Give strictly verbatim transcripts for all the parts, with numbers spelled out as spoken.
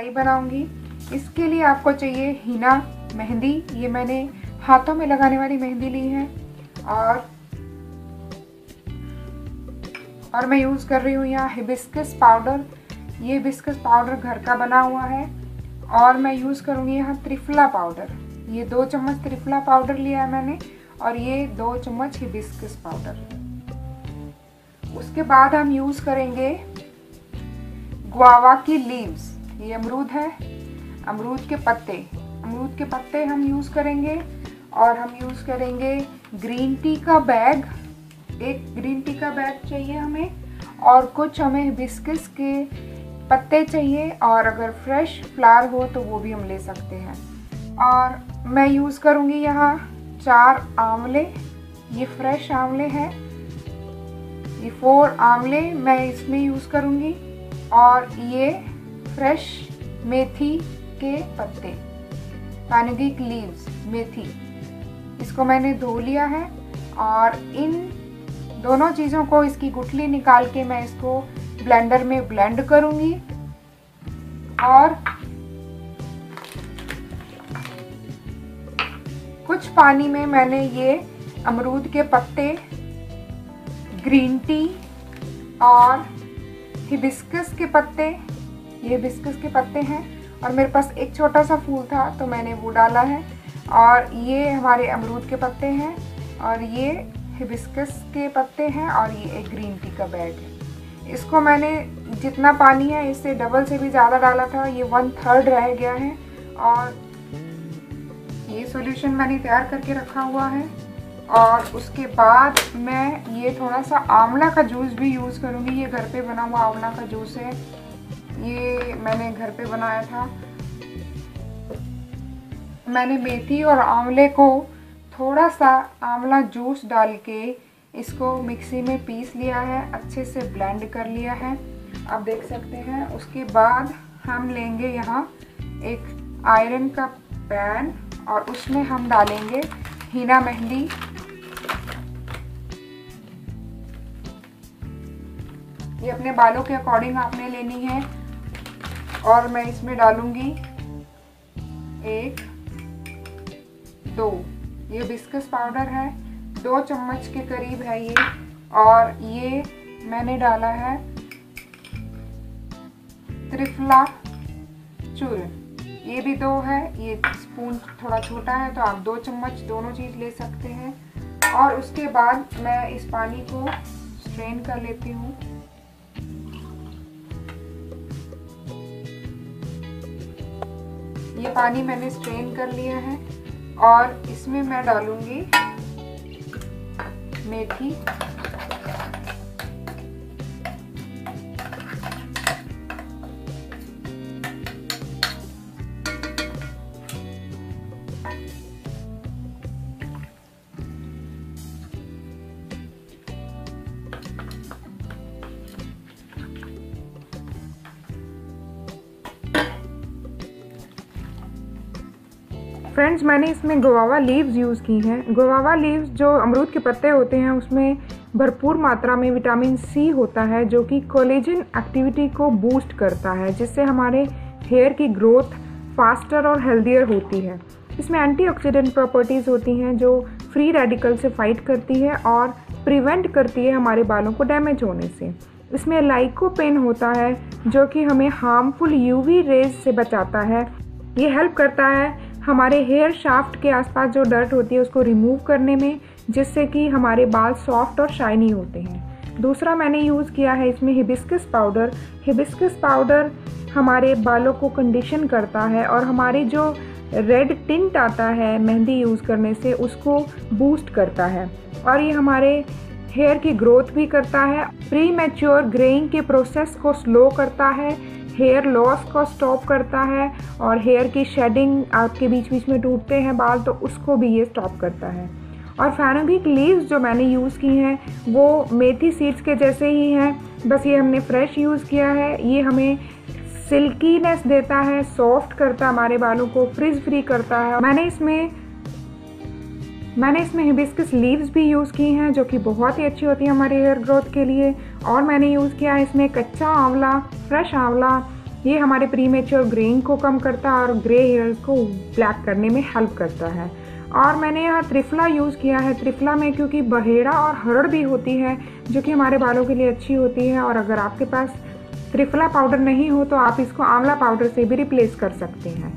आई बनाऊंगी। इसके लिए आपको चाहिए हिना मेहंदी, ये मैंने हाथों में लगाने वाली मेहंदी ली है, और और मैं यूज़ कर रही हूँ यहाँ हिबिस्कस पाउडर। ये हिबिस्कस पाउडर घर का बना हुआ है। और मैं यूज़ करूँगी यहाँ त्रिफला पाउडर, ये दो चम्मच त्रिफला पाउडर लिया है मैंने, और ये दो चम्मच हिबिस्कस पाउडर। उसके बाद हम यूज़ करेंगे गुआवा की लीव्स, ये अमरूद है, अमरूद के पत्ते, अमरूद के पत्ते हम यूज़ करेंगे। और हम यूज़ करेंगे ग्रीन टी का बैग, एक ग्रीन टी का बैग चाहिए हमें, और कुछ हमें हिबिस्कस के पत्ते चाहिए, और अगर फ्रेश फ्लावर हो तो वो भी हम ले सकते हैं। और मैं यूज़ करूँगी यहाँ चार आंवले, ये फ्रेश आंवले हैं, ये फोर आंवले मैं इसमें यूज़ करूँगी। और ये फ्रेश मेथी के पत्ते, फेनुग्रीक लीव्स, मेथी, इसको मैंने धो लिया है। और इन दोनों चीज़ों को, इसकी गुठली निकाल के मैं इसको ब्लेंडर में ब्लेंड करूँगी। और कुछ पानी में मैंने ये अमरूद के पत्ते, ग्रीन टी और हिबिस्कस के पत्ते, ये हिबिस्कस के पत्ते हैं, और मेरे पास एक छोटा सा फूल था तो मैंने वो डाला है। और ये हमारे अमरूद के पत्ते हैं, और ये हिबिस्कस के पत्ते हैं, और ये एक ग्रीन टी का बैग है। इसको मैंने जितना पानी है इससे डबल से भी ज़्यादा डाला था, ये वन थर्ड रह गया है। और ये सॉल्यूशन मैंने तैयार करके रखा हुआ है। और उसके बाद मैं ये थोड़ा सा आंवला का जूस भी यूज़ करूँगी, ये घर पे बना हुआ आंवला का जूस है, ये मैंने घर पे बनाया था। मैंने मेथी और आंवले को थोड़ा सा आंवला जूस डाल के इसको मिक्सी में पीस लिया है, अच्छे से ब्लेंड कर लिया है, आप देख सकते हैं। उसके बाद हम लेंगे यहाँ एक आयरन का पैन, और उसमें हम डालेंगे हिना मेहंदी। ये अपने बालों के अकॉर्डिंग आपने लेनी है। और मैं इसमें डालूंगी एक, दो, ये हिबिस्कस पाउडर है, दो चम्मच के करीब है ये। और ये मैंने डाला है त्रिफला चूर्ण, ये भी दो है, ये स्पून थोड़ा छोटा है तो आप दो चम्मच दोनों चीज़ ले सकते हैं। और उसके बाद मैं इस पानी को स्ट्रेन कर लेती हूँ। ये पानी मैंने स्ट्रेन कर लिया है, और इसमें मैं डालूंगी मेथी, फ्रेंड्स मैंने इसमें गुआवा लीव्स यूज़ की हैं। गुआवा लीव्स जो अमरूद के पत्ते होते हैं उसमें भरपूर मात्रा में विटामिन सी होता है, जो कि कोलेजन एक्टिविटी को बूस्ट करता है, जिससे हमारे हेयर की ग्रोथ फास्टर और हेल्दियर होती है। इसमें एंटीऑक्सीडेंट प्रॉपर्टीज़ होती हैं जो फ्री रेडिकल से फाइट करती है और प्रिवेंट करती है हमारे बालों को डैमेज होने से। इसमें लाइकोपेन होता है जो कि हमें हार्मफुल यूवी रेज से बचाता है। ये हेल्प करता है हमारे हेयर शाफ्ट के आसपास जो डर्ट होती है उसको रिमूव करने में, जिससे कि हमारे बाल सॉफ्ट और शाइनी होते हैं। दूसरा मैंने यूज़ किया है इसमें हिबिस्कस पाउडर। हिबिस्कस पाउडर हमारे बालों को कंडीशन करता है और हमारे जो रेड टिंट आता है मेहंदी यूज़ करने से उसको बूस्ट करता है, और ये हमारे हेयर की ग्रोथ भी करता है, प्री मैच्योर ग्रेइंग के प्रोसेस को स्लो करता है, हेयर लॉस को स्टॉप करता है, और हेयर की शेडिंग आपके बीच बीच में टूटते हैं बाल तो उसको भी ये स्टॉप करता है। और फेनुग्रीक लीव्स जो मैंने यूज़ की हैं वो मेथी सीड्स के जैसे ही हैं, बस ये हमने फ्रेश यूज़ किया है। ये हमें सिल्कीनेस देता है, सॉफ्ट करता है हमारे बालों को, फ्रिज फ्री करता है। मैंने इसमें मैंने इसमें हिबिस्कस लीव्स भी यूज़ की हैं जो कि बहुत ही अच्छी होती है हमारे हेयर ग्रोथ के लिए। और मैंने यूज़ किया है इसमें कच्चा आंवला, फ्रेश आंवला, ये हमारे प्रीमेच्योर ग्रेइंग को कम करता है और ग्रे हेयर्स को ब्लैक करने में हेल्प करता है। और मैंने यहाँ त्रिफला यूज़ किया है। त्रिफला में क्योंकि बहेड़ा और हरड़ भी होती है जो कि हमारे बालों के लिए अच्छी होती है, और अगर आपके पास त्रिफला पाउडर नहीं हो तो आप इसको आंवला पाउडर से भी रिप्लेस कर सकते हैं।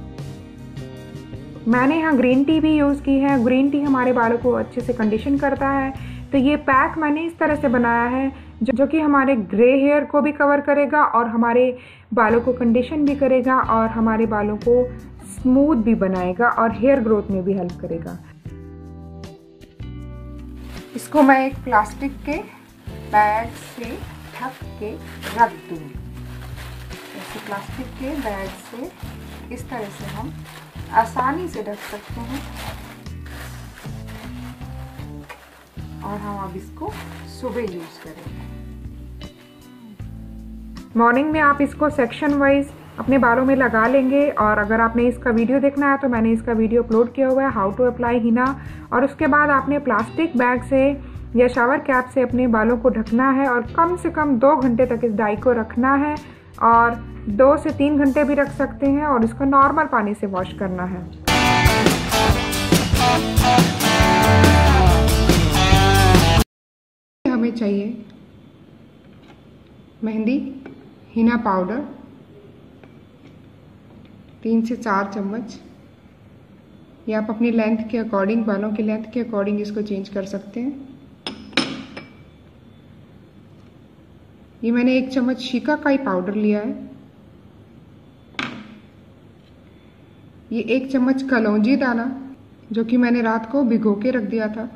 मैंने यहाँ ग्रीन टी भी यूज़ की है। ग्रीन टी हमारे बालों को अच्छे से कंडीशन करता है। तो ये पैक मैंने इस तरह से बनाया है जो जो कि हमारे ग्रे हेयर को भी कवर करेगा और हमारे बालों को कंडीशन भी करेगा और हमारे बालों को स्मूथ भी बनाएगा और हेयर ग्रोथ में भी हेल्प करेगा। इसको मैं एक प्लास्टिक के बैग से ढक के रख दूँगी। ऐसे प्लास्टिक के बैग से इस तरह से हम आसानी से ढक सकते हैं और हम अब इसको सुबह यूज़ करेंगे। मॉर्निंग में आप इसको सेक्शन वाइज अपने बालों में लगा लेंगे, और अगर आपने इसका वीडियो देखना है तो मैंने इसका वीडियो अपलोड किया हुआ है, हाउ टू अप्लाई हिना। और उसके बाद आपने प्लास्टिक बैग से या शावर कैप से अपने बालों को ढकना है और कम से कम दो घंटे तक इस डाई को रखना है, और दो से तीन घंटे भी रख सकते हैं, और इसको नॉर्मल पानी से वॉश करना है। हमें चाहिए मेहंदी हिना पाउडर तीन से चार चम्मच। या आप अपनी लेंथ के अकॉर्डिंग, बालों की लेंथ के अकॉर्डिंग इसको चेंज कर सकते हैं। ये मैंने एक चम्मच शिकाकाई पाउडर लिया है। ये एक चम्मच कलौंजी दाना जो कि मैंने रात को भिगो के रख दिया था।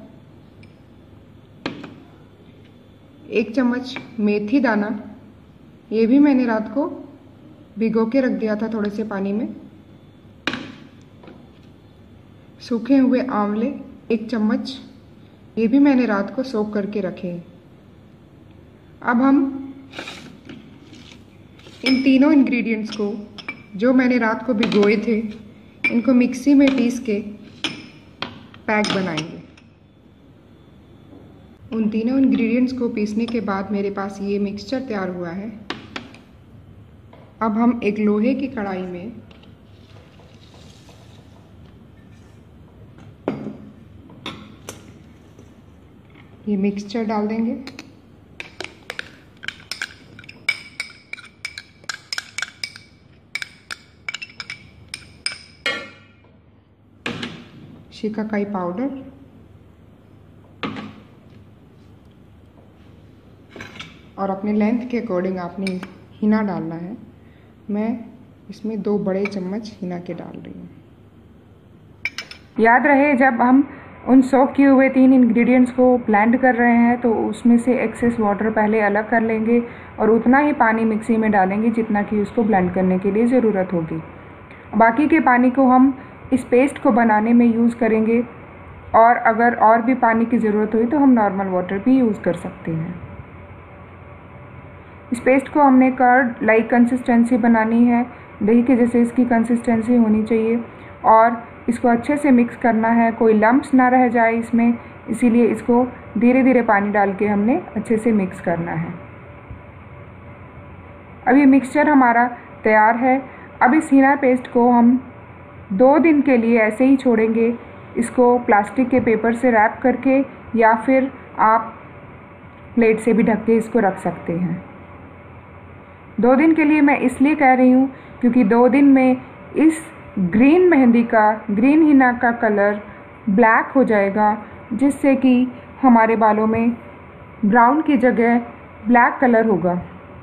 एक चम्मच मेथी दाना, ये भी मैंने रात को भिगो के रख दिया था थोड़े से पानी में। सूखे हुए आंवले एक चम्मच, ये भी मैंने रात को सोक करके रखे हैं। अब हम इन तीनों इंग्रेडिएंट्स को जो मैंने रात को भिगोए थे, इनको मिक्सी में पीस के पैक बनाएंगे। उन तीनों इंग्रेडिएंट्स को पीसने के बाद मेरे पास ये मिक्सचर तैयार हुआ है। अब हम एक लोहे की कढ़ाई में ये मिक्सचर डाल देंगे। शिकाकाई पाउडर, और अपने लेंथ के अकॉर्डिंग आपने हिना डालना है। मैं इसमें दो बड़े चम्मच हिना के डाल रही हूँ। याद रहे, जब हम उन सोक किए हुए तीन इंग्रेडिएंट्स को ब्लेंड कर रहे हैं तो उसमें से एक्सेस वाटर पहले अलग कर लेंगे और उतना ही पानी मिक्सी में डालेंगे जितना कि उसको ब्लेंड करने के लिए ज़रूरत होगी। बाकी के पानी को हम इस पेस्ट को बनाने में यूज़ करेंगे, और अगर और भी पानी की ज़रूरत हुई तो हम नॉर्मल वाटर भी यूज़ कर सकते हैं। इस पेस्ट को हमने कर्ड लाइक कंसिस्टेंसी बनानी है, दही के जैसे इसकी कंसिस्टेंसी होनी चाहिए, और इसको अच्छे से मिक्स करना है, कोई लम्प्स ना रह जाए इसमें, इसीलिए इसको धीरे धीरे पानी डाल के हमने अच्छे से मिक्स करना है। अब ये मिक्सचर हमारा तैयार है। अब इस हिना पेस्ट को हम दो दिन के लिए ऐसे ही छोड़ेंगे, इसको प्लास्टिक के पेपर से रैप करके, या फिर आप प्लेट से भी ढक के इसको रख सकते हैं। दो दिन के लिए मैं इसलिए कह रही हूँ क्योंकि दो दिन में इस ग्रीन मेहंदी का, ग्रीन हिना का कलर ब्लैक हो जाएगा, जिससे कि हमारे बालों में ब्राउन की जगह ब्लैक कलर होगा।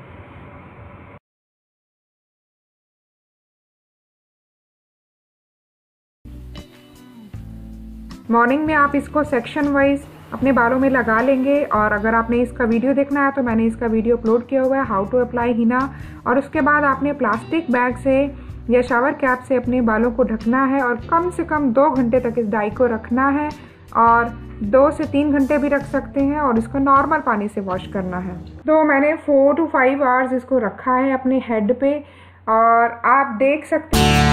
मॉर्निंग में आप इसको सेक्शन वाइज अपने बालों में लगा लेंगे, और अगर आपने इसका वीडियो देखना है तो मैंने इसका वीडियो अपलोड किया हुआ है, हाउ टू अप्लाई हिना। और उसके बाद आपने प्लास्टिक बैग से या शावर कैप से अपने बालों को ढकना है और कम से कम दो घंटे तक इस डाई को रखना है, और दो से तीन घंटे भी रख सकते हैं, और इसको नॉर्मल पानी से वॉश करना है। तो मैंने फोर टू फाइव आवर्स इसको रखा है अपने हेड पे, और आप देख सकते हैं